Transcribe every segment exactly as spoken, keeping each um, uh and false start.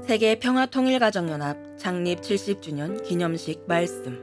세계 평화통일가정연합 창립 칠십 주년 기념식 말씀.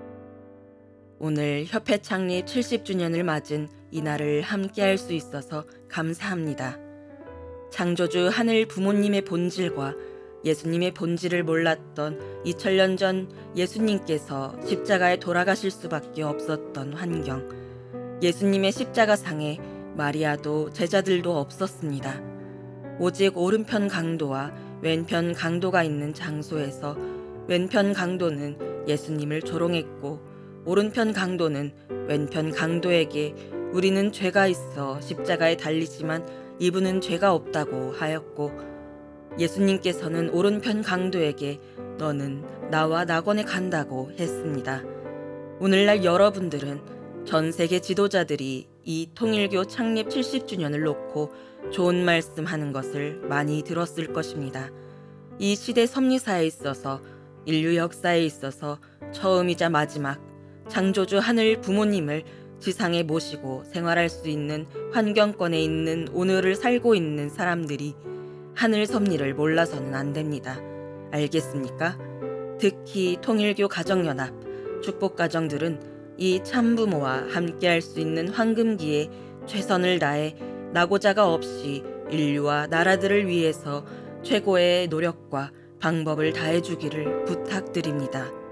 오늘 협회 창립 칠십 주년을 맞은 이날을 함께할 수 있어서 감사합니다. 창조주 하늘 부모님의 본질과 예수님의 본질을 몰랐던 이천 년 전 예수님께서 십자가에 돌아가실 수밖에 없었던 환경, 예수님의 십자가상에 마리아도 제자들도 없었습니다. 오직 오른편 강도와 왼편 강도가 있는 장소에서 왼편 강도는 예수님을 조롱했고 오른편 강도는 왼편 강도에게 우리는 죄가 있어 십자가에 달리지만 이분은 죄가 없다고 하였고, 예수님께서는 오른편 강도에게 너는 나와 낙원에 간다고 했습니다. 오늘날 여러분들은 전 세계 지도자들이 이 통일교 창립 칠십 주년을 놓고 좋은 말씀 하는 것을 많이 들었을 것입니다. 이 시대 섭리사에 있어서, 인류 역사에 있어서 처음이자 마지막 창조주 하늘 부모님을 지상에 모시고 생활할 수 있는 환경권에 있는 오늘을 살고 있는 사람들이 하늘 섭리를 몰라서는 안 됩니다. 알겠습니까? 특히 통일교 가정연합, 축복가정들은 이 참부모와 함께할 수 있는 황금기에 최선을 다해 나고자가 없이 인류와 나라들을 위해서 최고의 노력과 방법을 다해주기를 부탁드립니다.